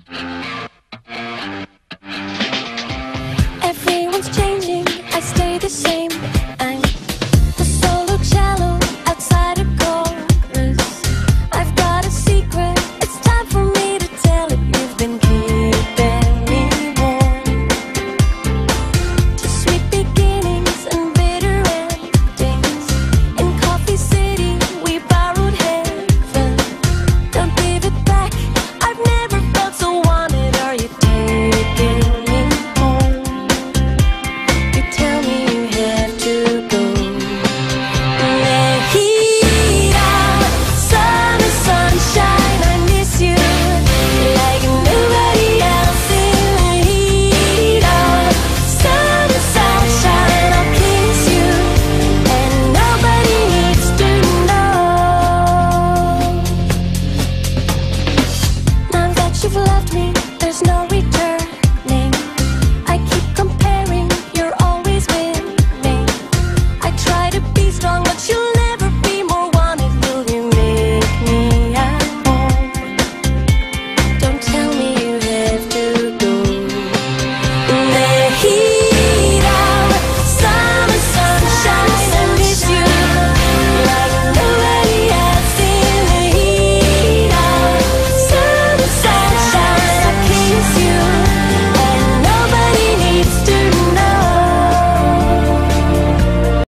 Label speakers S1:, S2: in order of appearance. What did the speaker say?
S1: Everyone's changing, I stay the same. I'm the solo cello outside a chorus. I've got a secret, it's time for me to tell it. You've been keeping me warm to sweet beginnings and bitter endings. In Coffee City, we borrowed heaven. Don't give it back, I've never felt so wanted. Are you taking me home? You tell me you have to go. The heat of summer sunshine, I miss you like nobody else. In the heat of summer sunshine, I'll kiss you, and nobody needs to know. Now that you've left me, there's no return.